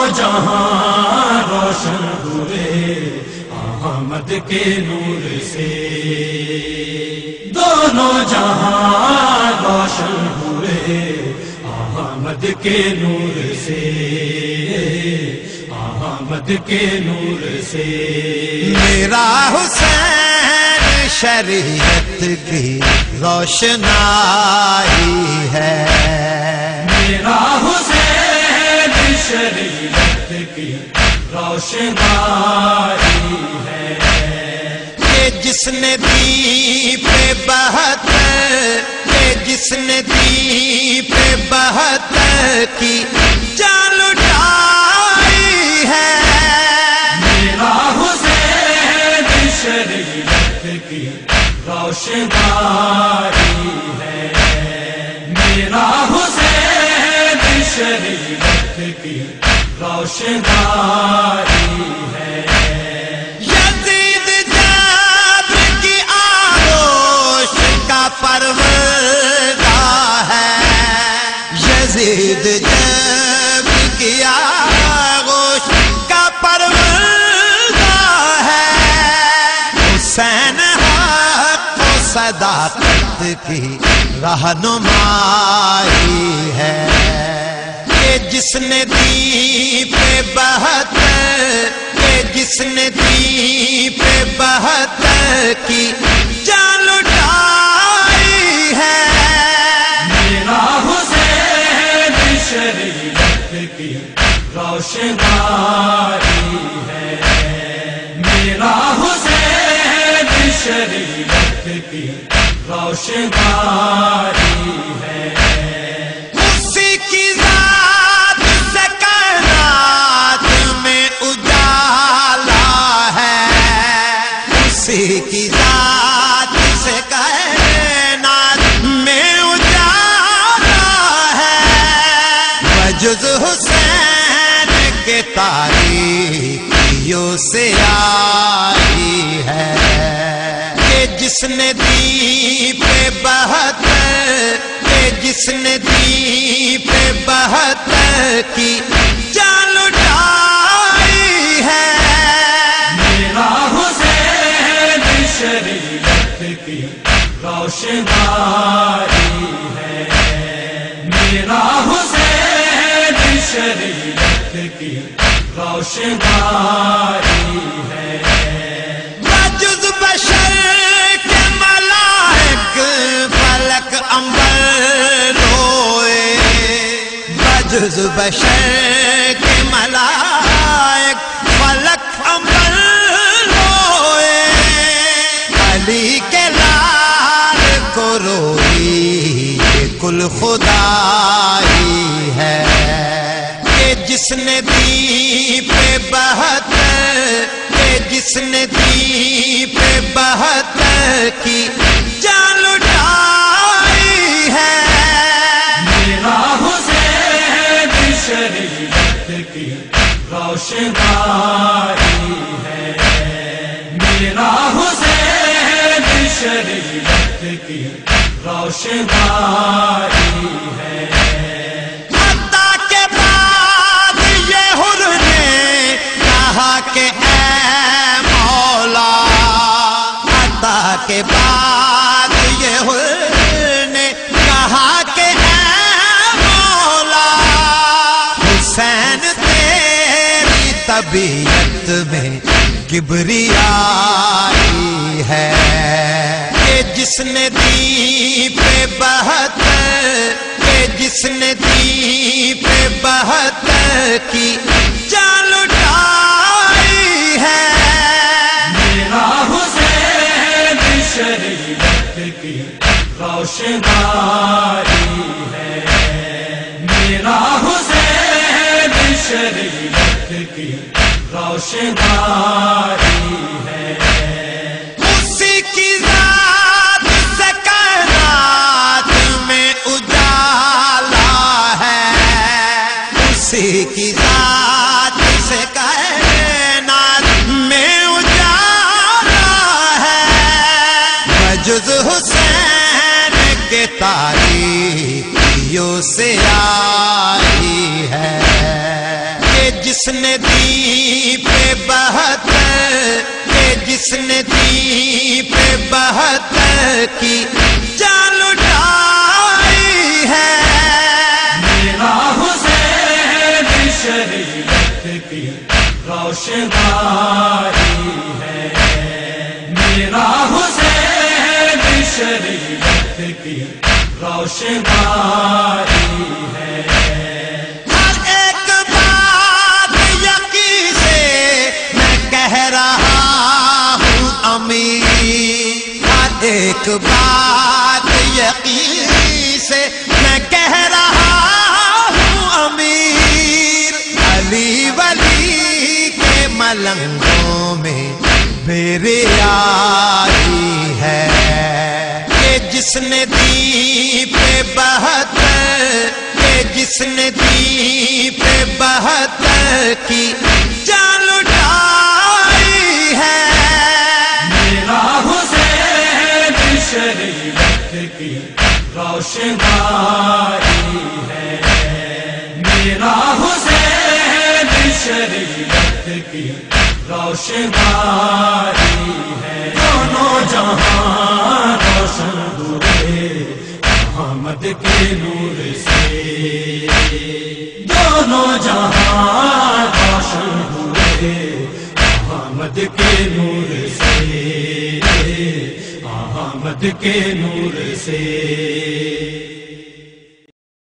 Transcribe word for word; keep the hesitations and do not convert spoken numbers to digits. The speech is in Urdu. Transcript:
جہاں روشن ہوئے احمد کے نور سے، دونوں جہاں روشن ہوئے احمد کے نور سے، احمد کے نور سے۔ میرا حسین شریعت کی روشنائی ہے، میرا حسین شریعت کی روشنائی ہے، کہ جس نے دیپ بہتر، کہ جس نے دیپ بہتر کی جان لٹائی ہے۔ میرا حسین شریعت کی روشنائی ہے، میرا حسین شریعت کی روشنائی ہے۔ یزید جبر کی آغوش کا پروردہ ہے، یزید جبر کی آغوش کا پروردہ ہے۔ حسین حق و صداقت کی رہنمائی ہے، کہ جس نے دیپ بہتر، کہ جس نے دیپ بہتر کی جان لٹائی ہے۔ میرا حسین شریعت کی روشنائی ہے، میرا حسین شریعت کی روشنائی ہے۔ اسی کی ذات سے کائنات میں اجالا ہے، اسی کی ذات سے کائنات میں اجالا ہے۔ بجز حسین کے تاریکیوں سے آئی ہے، کہ جس نے دیپ بہتر، کہ جس نے دیپ بہتر کی جان لٹائی ہے۔ میرا حسین شریعت کی روشنائی ہے، میرا حسین شریعت کی روشنائی ہے۔ بجز بشر کے ملائک فلک عنبر روئے، بجز بشر کے ملائک فلک عنبر روئے۔ علی کے لال کو روئی یہ کل خدائی ہے، کہ جس نے دیپ بہتر، کہ جس نے دیپ بہتر کی جان لٹائی ہے۔ میرا حسین شریعت کی روشنائی ہے، میرا حسین شریعت کی روشنائی ہے۔ عطا کے بعد یہ حر نے کہا کہ اے مولا، عطا کے بعد یہ حر نے کہا کہ اے مولا، حسین تیری طبیعت میں کبریائی ہے، کہ جس نے دیپ بہتر، کہ جس نے دیپ بہتر کی جان لٹائی ہے۔ میرا حسین شریعت کی روشنائی ہے، میرا حسین شریعت کی روشنائی ہے۔ اسی کی ذات سے کائنات میں اجالا ہے، اسی کی ذات سے کائنات میں اجالا ہے۔ بجز حسین کے تاریکیوں سے آئی ہے، کہ جس نے دی پہ بہتر، کہ جس نے دی پہ بہتر کی جان لٹائی ہے، میرا حسین شریعت کی روشنائی ہے، میرا حسین شریعت کی روشنائی ہے۔ ہر ایک بات یقین سے میں کہہ رہا ہوں امیر، ہر ایک بات یقین سے میں کہہ رہا ہوں امیر، علی ولی کے ملنگوں میں میرے آئی ہے، کہ جس نے دی پہ بہتر، کہ جس نے دی پہ بہتر کی جان لٹائی ہے، میرا حسین شریعت کی روشنائی ہے، میرا حسین شریعت کی روشنائی ہے۔ دونوں جہاں روشن ہوئے محمد کے نور سے، دونوں جہاں روشن ہوئے محمد کے نور سے، محمد کے نور سے۔